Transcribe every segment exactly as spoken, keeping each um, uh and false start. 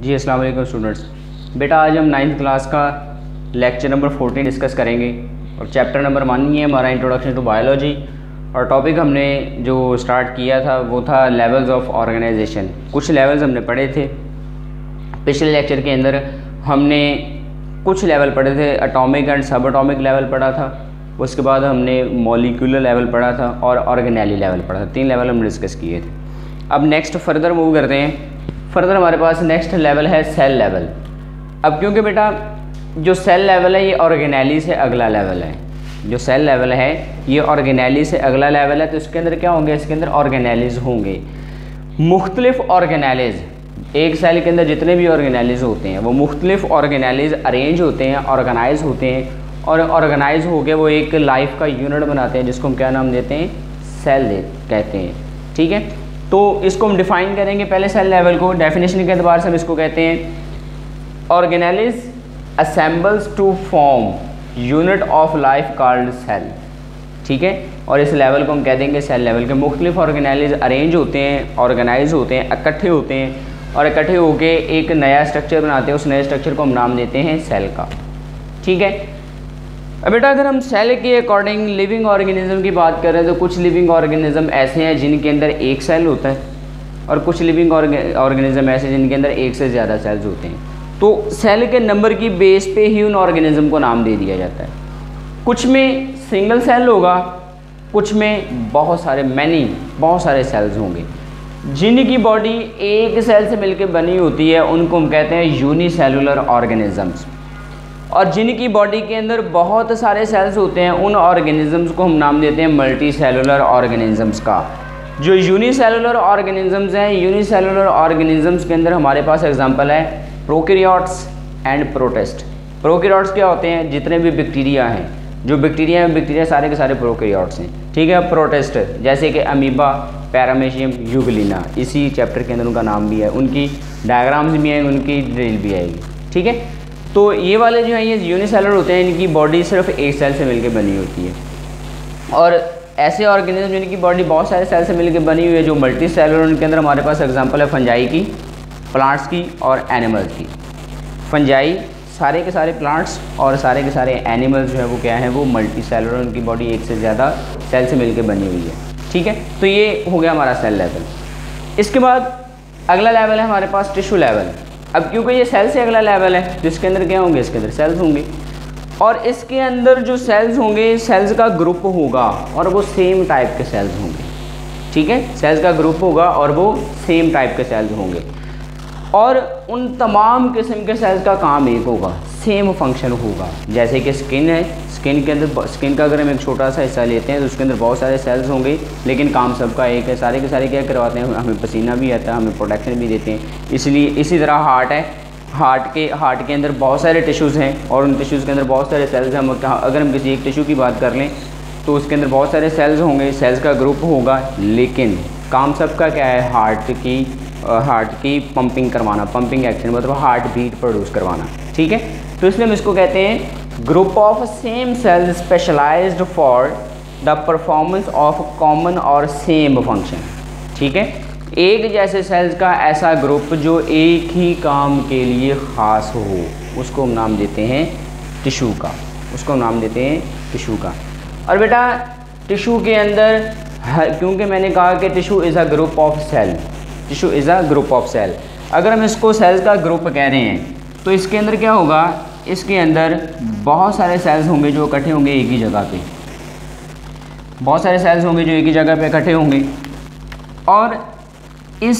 जी अस्सलाम वालेकुम स्टूडेंट्स। बेटा आज हम नाइन्थ क्लास का लेक्चर नंबर फोर्टीन डिस्कस करेंगे और चैप्टर नंबर वन ही है हमारा इंट्रोडक्शन टू बायोलॉजी। और टॉपिक हमने जो स्टार्ट किया था वो था लेवल्स ऑफ ऑर्गेनाइजेशन। कुछ लेवल्स हमने पढ़े थे पिछले लेक्चर के अंदर। हमने कुछ लेवल पढ़े थे, atomic and sub atomic level पढ़ा था, उसके बाद हमने मॉलिक्यूलर लेवल पढ़ा था और ऑर्गेनेली लेवल पढ़ा था। तीन लेवल हमने डिस्कस किए थे। अब नेक्स्ट फर्दर मूव करते हैं। फर्दर हमारे पास नेक्स्ट लेवल है सेल लेवल। अब क्योंकि बेटा जो सेल लेवल है ये ऑर्गेनेली से अगला लेवल है, जो सेल लेवल है ये ऑर्गेनेली से अगला लेवल है, तो इसके अंदर क्या होंगे, इसके अंदर ऑर्गेनेलीज होंगे। मुख्तलिफ ऑर्गेनेलीज, एक सेल के अंदर जितने भी ऑर्गेनेलीज होते हैं वो मुख्तलिफ ऑर्गेनेलीज अरेंज होते हैं, ऑर्गेनाइज होते हैं और ऑर्गेनाइज होकर वो एक लाइफ का यूनिट बनाते हैं जिसको हम क्या नाम देते हैं, सेल कहते हैं। ठीक है, तो इसको हम डिफाइन करेंगे पहले सेल लेवल को। डेफिनेशन के अतबार से हम इसको कहते हैं organelles assembles to form unit of life called cell. ठीक है, और इस लेवल को हम कह देंगे सेल लेवल के। मुख्तलिफ ऑर्गेनेलीज अरेंज होते हैं, ऑर्गेनाइज होते हैं, इकट्ठे होते हैं और इकट्ठे होकर एक नया स्ट्रक्चर बनाते हैं। उस नए स्ट्रक्चर को हम नाम देते हैं सेल का। ठीक है, अब बेटा अगर हम सेल के अकॉर्डिंग लिविंग ऑर्गेनिज्म की बात करें तो कुछ लिविंग ऑर्गेनिज्म ऐसे हैं जिनके अंदर एक सेल होता है और कुछ लिविंग ऑर्गेनिज्म ऐसे जिनके अंदर एक से ज़्यादा सेल्स होते हैं। तो सेल के नंबर की बेस पे ही उन ऑर्गेनिज्म को नाम दे दिया जाता है। कुछ में सिंगल सेल होगा, कुछ में बहुत सारे मैनी बहुत सारे सेल्स होंगे। जिनकी बॉडी एक सेल से मिलकर बनी होती है उनको हम कहते हैं यूनिसेलुलर ऑर्गेनिजम्स। और जिनकी बॉडी के अंदर बहुत सारे सेल्स होते हैं उन ऑर्गेनिजम्स को हम नाम देते हैं मल्टी सेलुलर ऑर्गेनिजम्स का। जो यूनिसेलुलर ऑर्गेनिजम्स हैं, यूनिसेलुलर ऑर्गेनिजम्स के अंदर हमारे पास एग्जांपल है प्रोकैरियोट्स एंड प्रोटिस्ट। प्रोकैरियोट्स क्या होते हैं, जितने भी बैक्टीरिया हैं, जो बैक्टीरिया हैं बैक्टीरिया सारे के सारे प्रोकैरियोट्स हैं। ठीक है, प्रोटिस्ट जैसे कि अमीबा, पैरामीशियम, यूग्लिना, इसी चैप्टर के अंदर उनका नाम भी है, उनकी डायग्राम्स भी हैं, उनकी ड्रिल भी आएगी। ठीक है, तो ये वाले जो हैं ये यूनिसेलुलर होते हैं, इनकी बॉडी सिर्फ एक सेल से मिलकर बनी होती है। और ऐसे ऑर्गेनिज्म जिनकी बॉडी बहुत सारे सेल से मिलकर बनी हुई है जो मल्टी सेलुलर, उनके अंदर हमारे पास एग्जांपल है फंजाई की, प्लांट्स की और एनिमल्स की। फंजाई सारे के सारे प्लांट्स और सारे के सारे एनिमल्स जो है वो क्या है, वो मल्टी सेलुलर, उनकी बॉडी एक से ज़्यादा सेल से मिलकर बनी हुई है। ठीक है, तो ये हो गया हमारा सेल लेवल। इसके बाद अगला लेवल है हमारे पास टिश्यू लेवल। अब क्योंकि ये सेल से अगला लेवल है तो इसके अंदर क्या होंगे, इसके अंदर सेल्स होंगे और इसके अंदर जो सेल्स होंगे सेल्स का ग्रुप होगा और वो सेम टाइप के सेल्स होंगे। ठीक है, सेल्स का ग्रुप होगा और वो सेम टाइप के सेल्स होंगे और उन तमाम किस्म के सेल्स का काम एक होगा, सेम फंक्शन होगा। जैसे कि स्किन है, स्किन के अंदर स्किन का अगर हम एक छोटा सा हिस्सा लेते हैं तो उसके अंदर बहुत सारे सेल्स होंगे लेकिन काम सबका एक है। सारे के सारे क्या करवाते हैं, हमें पसीना भी आता है, हमें प्रोटेक्शन भी देते हैं। इसलिए इसी तरह हार्ट है, हार्ट के हार्ट के अंदर बहुत सारे टिश्यूज़ हैं और उन टिश्यूज़ के अंदर बहुत सारे सेल्स हैं। हम अगर हम किसी एक टिश्यू की बात कर लें तो उसके अंदर बहुत सारे सेल्स होंगे, सेल्स का ग्रुप होगा, लेकिन काम सबका क्या है, हार्ट की हार्ट की पंपिंग करवाना, पंपिंग एक्शन मतलब हार्ट बीट प्रोड्यूस करवाना। ठीक है, तो इसलिए हम इसको कहते हैं group of same cell specialised for the performance of common और सेम फंक्शन। ठीक है, एक जैसे सेल्स का ऐसा ग्रुप जो एक ही काम के लिए ख़ास हो उसको हम नाम देते हैं टिश्यू का, उसको हम नाम देते हैं टिश्यू का। और बेटा टिश्यू के अंदर क्योंकि मैंने कहा कि tissue is a group of cell, tissue is a group of cell, अगर हम इसको सेल्स का ग्रुप कह रहे हैं तो इसके अंदर क्या होगा, इसके अंदर बहुत सारे सेल्स होंगे जो इकट्ठे होंगे एक ही जगह पे, बहुत सारे सेल्स होंगे जो एक ही जगह पे इकट्ठे होंगे और इस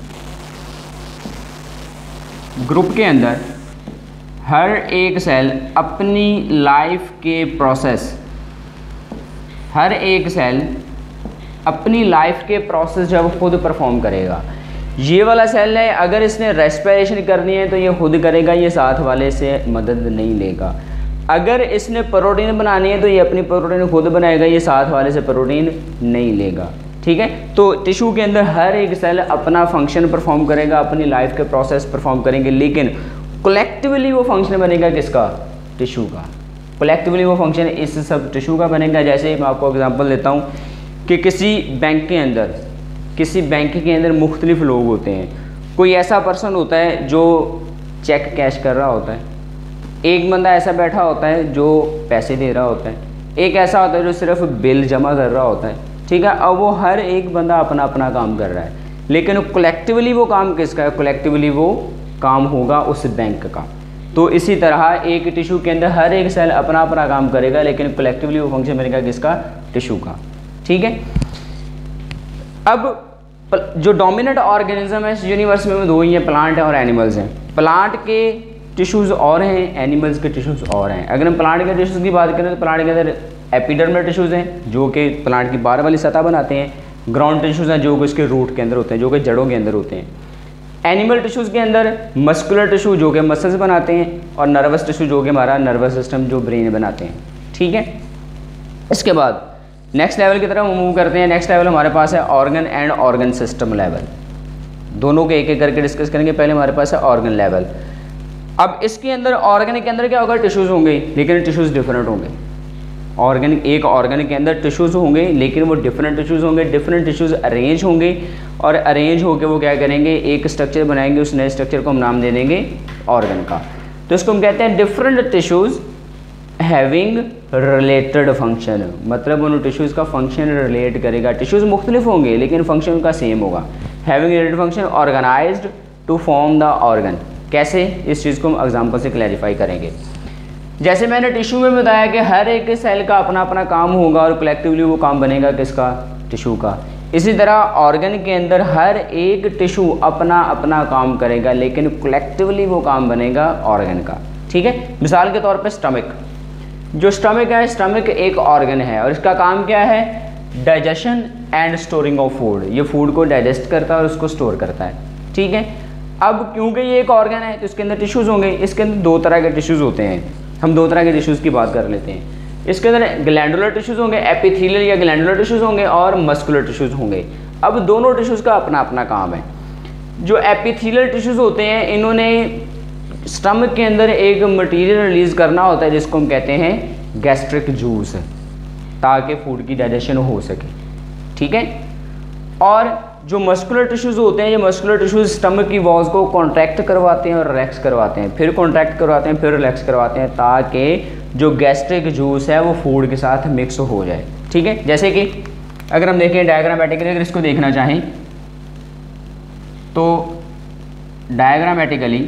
ग्रुप के अंदर हर एक सेल अपनी लाइफ के प्रोसेस हर एक सेल अपनी लाइफ के प्रोसेस जो है वो खुद परफॉर्म करेगा। ये वाला सेल है, अगर इसने रेस्पिरेशन करनी है तो ये खुद करेगा, ये साथ वाले से मदद नहीं लेगा। अगर इसने प्रोटीन बनानी है तो ये अपनी प्रोटीन खुद बनाएगा, ये साथ वाले से प्रोटीन नहीं लेगा। ठीक है, तो टिश्यू के अंदर हर एक सेल अपना फंक्शन परफॉर्म करेगा, अपनी लाइफ के प्रोसेस परफॉर्म करेंगे, लेकिन कलेक्टिवली वो फंक्शन बनेगा किसका, टिश्यू का। कलेक्टिवली वो फंक्शन इस सब टिश्यू का बनेगा। जैसे मैं आपको एग्जांपल देता हूँ कि किसी बैंक के अंदर किसी बैंक के अंदर मुख्तलिफ लोग होते हैं कोई ऐसा पर्सन होता है जो चेक कैश कर रहा होता है, एक बंदा ऐसा बैठा होता है जो पैसे दे रहा होता है, एक ऐसा होता है जो सिर्फ बिल जमा कर रहा होता है, ठीक है। अब वो हर एक बंदा अपना अपना काम कर रहा है, लेकिन कलेक्टिवली वो काम किसका है? कलेक्टिवली वो काम होगा उस बैंक का। तो इसी तरह एक टिश्यू के अंदर हर एक सेल अपना अपना काम करेगा, लेकिन कलेक्टिवली वो फंक्शन बनेगा किसका? टिश्यू का, ठीक है। अब जो डोमिनेंट ऑर्गेनिज्म है इस यूनिवर्स में वो दो ही हैं, प्लांट है और एनिमल्स हैं। प्लांट के टिश्यूज़ और हैं, एनिमल्स के टिश्यूज़ और हैं। अगर हम प्लांट के टिश्यूज़ की बात करें तो प्लांट के अंदर एपिडर्मल टिश्यूज़ हैं जो कि प्लांट की बाहर वाली सतह बनाते हैं, ग्राउंड टिश्यूज़ हैं जो कि उसके रूट के अंदर होते हैं, जो कि जड़ों के अंदर होते हैं। एनिमल टिश्यूज़ के अंदर मस्कुलर टिश्यू जो कि मसल्स बनाते हैं, और नर्वस टिश्यू जो कि हमारा नर्वस सिस्टम जो ब्रेन बनाते हैं, ठीक है। इसके बाद नेक्स्ट लेवल की तरफ हम मूव करते हैं। नेक्स्ट लेवल हमारे पास है organ and organ system level. दोनों के एक एक करके डिस्कस करेंगे। पहले हमारे पास है ऑर्गन लेवल। अब इसके अंदर ऑर्गन के अंदर क्या होगा? टिश्यूज़ होंगे, लेकिन टिश्यूज़ डिफरेंट होंगे। ऑर्गन एक ऑर्गन के अंदर टिश्यूज़ होंगे, लेकिन वो डिफरेंट टिश्यूज़ होंगे। डिफरेंट टिश्यूज़ अरेंज होंगे, और अरेंज होकर वो क्या करेंगे? एक स्ट्रक्चर बनाएंगे। उस नए स्ट्रक्चर को हम नाम दे देंगे ऑर्गन का। तो इसको हम कहते हैं different tissues having related function, मतलब उन टिश्यूज़ का फंक्शन रिलेट करेगा। टिश्यूज़ मुख्तलिफ होंगे लेकिन फंक्शन उनका सेम होगा। Having related function organised to form the organ. कैसे? इस चीज़ को हम एग्जांपल से क्लैरिफाई करेंगे। जैसे मैंने टिश्यू में बताया कि हर एक सेल का अपना अपना काम होगा और कलेक्टिवली वो काम बनेगा किसका? टिश्यू का। इसी तरह ऑर्गन के अंदर हर एक टिश्यू अपना अपना काम करेगा, लेकिन कलेक्टिवली वो काम बनेगा ऑर्गन का, ठीक है। मिसाल के तौर पे स्टमक, जो स्टमक है, स्टमक एक ऑर्गन है और इसका काम क्या है? Digestion and storing of food. ये फूड को डाइजेस्ट करता है और उसको स्टोर करता है, ठीक है। अब क्योंकि ये एक ऑर्गन है तो इसके अंदर टिश्यूज़ होंगे। इसके अंदर दो तरह के टिश्यूज़ होते हैं, हम दो तरह के टिश्यूज़ की बात कर लेते हैं। इसके अंदर ग्लैंडुलर टिश्यूज़ होंगे, एपिथेलियल या ग्लैंडुलर टिश्यूज़ होंगे, और मस्कुलर टिश्यूज़ होंगे। अब दोनों टिश्यूज़ का अपना अपना काम है। जो एपिथेलियल टिश्यूज़ होते हैं, इन्होंने स्टमक के अंदर एक मटेरियल रिलीज़ करना होता है जिसको हम कहते हैं गैस्ट्रिक जूस, ताकि फूड की डाइजेशन हो सके, ठीक है। और जो मस्कुलर टिश्यूज़ होते हैं, ये मस्कुलर टिश्यूज़ स्टमक की वॉल्स को कॉन्ट्रैक्ट करवाते हैं और रिलैक्स करवाते हैं, फिर कॉन्ट्रैक्ट करवाते हैं, फिर रिलैक्स करवाते हैं, ताकि जो गैस्ट्रिक जूस है वो फूड के साथ मिक्स हो जाए, ठीक है। जैसे कि अगर हम देखें डायग्रामेटिकली, अगर इसको देखना चाहें तो डायग्रामेटिकली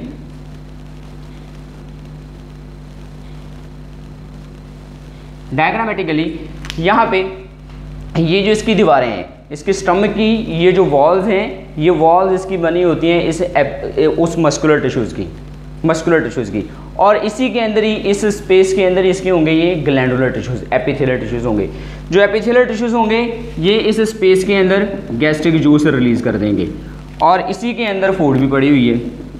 डायग्रामेटिकली यहाँ पे ये जो इसकी दीवारें हैं, इसकी स्टमक की ये जो वॉल्स हैं, ये वॉल्स इसकी बनी होती हैं इस एप, उस मस्कुलर टिश्यूज़ की मस्कुलर टिश्यूज़ की और इसी के अंदर ही, इस स्पेस के अंदर इसके होंगे ये ग्लैंडुलर टिश्यूज़, एपिथेलियल टिश्यूज़ होंगे। जो एपिथेलियल टिश्यूज़ होंगे ये इस स्पेस के अंदर गैस्ट्रिक जूस रिलीज़ कर देंगे, और इसी के अंदर फूड भी पड़ी हुई है।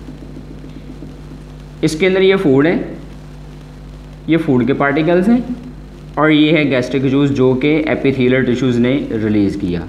इसके अंदर ये फूड है, ये फूड के पार्टिकल्स हैं, और ये है गैस्ट्रिक जूस जो कि एपिथेलियल टिश्यूज़ ने रिलीज़ किया,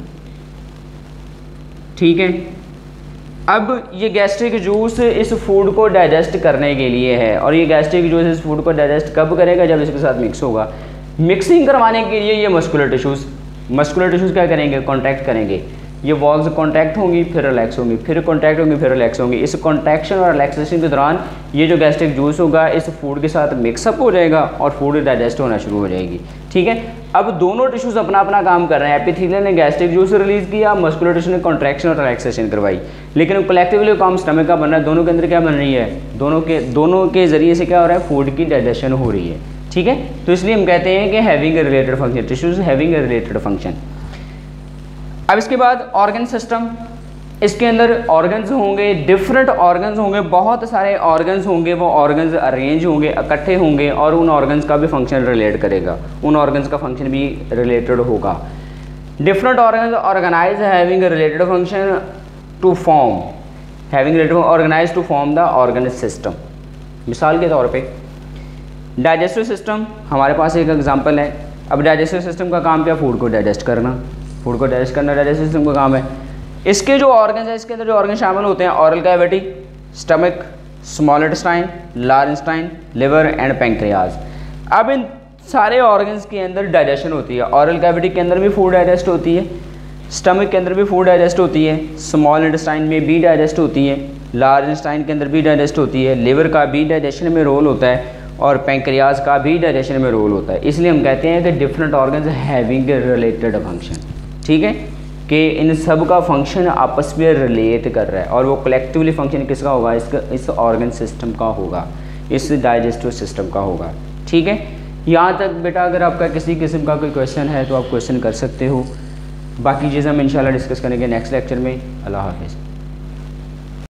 ठीक है। अब ये गैस्ट्रिक जूस इस फूड को डाइजेस्ट करने के लिए है, और ये गैस्ट्रिक जूस इस फूड को डाइजेस्ट कब करेगा? जब इसके साथ मिक्स होगा। मिक्सिंग करवाने के लिए ये मस्कुलर टिश्यूज़ मस्कुलर टिश्यूज़ क्या करेंगे? कॉन्ट्रैक्ट करेंगे। ये वॉल्स कॉन्ट्रैक्ट होंगी, फिर रिलैक्स होंगी, फिर कॉन्ट्रैक्ट होंगी, फिर रिलैक्स होंगी। इस कॉन्ट्रैक्शन और रिलैक्सेशन के दौरान ये जो गैस्ट्रिक जूस होगा इस फूड के साथ मिक्सअप हो जाएगा और फूड डाइजेस्ट होना शुरू हो जाएगी, ठीक है। अब दोनों टिश्यूज़ अपना अपना काम कर रहे हैं। एपिथेलियल ने गैस्ट्रिक जूस रिलीज़ किया, मस्कुलर टिश्यू ने कॉन्ट्रैक्शन और रिलैक्सेशन करवाई, लेकिन कलेक्टिवली काम स्टमक का बन रहा है। दोनों के अंदर क्या बन रही है? दोनों के दोनों के ज़रिए से क्या हो रहा है? फूड की डाइजेशन हो रही है, ठीक है। तो इसलिए हम कहते हैं कि having a related function, tissues having a related function. अब इसके बाद ऑर्गन सिस्टम, इसके अंदर ऑर्गन्स होंगे, डिफरेंट ऑर्गन्स होंगे, बहुत सारे ऑर्गन्स होंगे। वो ऑर्गन्स अरेंज होंगे, इकट्ठे होंगे, और उन ऑर्गन्स का भी फंक्शन रिलेट करेगा, उन ऑर्गन्स का फंक्शन भी रिलेटेड होगा। Different organs organise having related function to form having related organise to form the organ system. मिसाल के तौर पे डाइजेस्टिव सिस्टम हमारे पास एक एग्जांपल है। अब डाइजेस्टिव सिस्टम का काम क्या? फूड को डाइजेस्ट करना, फूड को डाइजेस्ट करना डाइजेस्टिव सिस्टम का काम है। इसके जो ऑर्गन्स हैं, इसके अंदर जो ऑर्गन शामिल होते हैं, oral cavity, stomach, small intestine, large intestine, liver and pancreas. अब इन सारे ऑर्गन्स के अंदर डाइजेशन होती है। ऑरल कैविटी के अंदर भी फूड डाइजेस्ट होती है, स्टमक के अंदर भी फूड डाइजेस्ट होती है, स्मॉल इंटेस्टाइन में भी डाइजेस्ट होती है, लार्ज इंटेस्टाइन के अंदर भी डाइजेस्ट होती है, लिवर का भी डाइजेशन में रोल होता है और पैंक्रियाज का भी डाइजेशन में रोल होता है। इसलिए हम कहते हैं कि different organs having related function, ठीक है, कि इन सब का फंक्शन आपस में रिलेट कर रहा है और वो कलेक्टिवली फंक्शन किसका होगा, इसका इस ऑर्गन सिस्टम का होगा, इस डाइजेस्टिव सिस्टम का होगा, ठीक है। यहाँ तक बेटा अगर आपका किसी किस्म का कोई क्वेश्चन है तो आप क्वेश्चन कर सकते हो। बाकी चीज़ें हम इंशाल्लाह डिस्कस करेंगे नेक्स्ट लेक्चर में। अल्लाह हाफिज़।